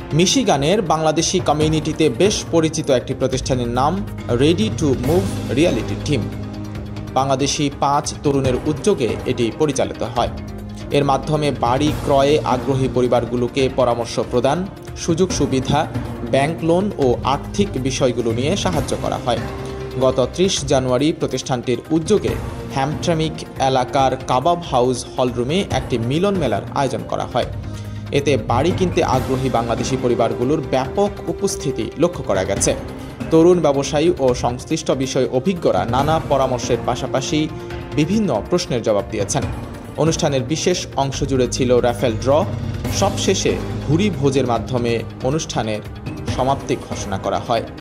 মিশিগানের বাংলাদেশি কমিউনিটিতে বেশ পরিচিত একটি প্রতিষ্ঠানের নাম ready to move reality team. Bangladeshi 5 তরুণের উদ্যোগে এটি পরিচালিত হয়। এর মাধ্যমে বাড়ি ক্রয়ে আগ্রহী পরিবারগুলোকে পরামর্শ প্রদান, সুযোগ সুবিধা, ব্যাংক লোন ও আর্থিক বিষয়গুলো নিয়ে সাহায্য করা হয়। গত 30 জানুয়ারি প্রতিষ্ঠানটির উদ্যোগে হ্যামট্রামিক এলাকার কাবাব হাউস হলরুমে একটি মিলন মেলার আয়োজন করা হয়। এতে বাড়ি কিনতে আগ্রহী বাংলাদেশি পরিবারগুলোর ব্যাপক উপস্থিতি লক্ষ্য করা গেছে। তরুণ ব্যবসায়ী ও সংশ্লিষ্ট বিষয়ে অভিজ্ঞরা নানা পরামর্শের পাশাপাশি বিভিন্ন প্রশ্নের জবাব দিয়েছেন। অনুষ্ঠানের বিশেষ অংশ জুড়ে ছিল র্যাফেল ড্র। সবশেষে ভুরি ভোজের মাধ্যমে অনুষ্ঠানের সমাপ্তি ঘোষণা করা হয়।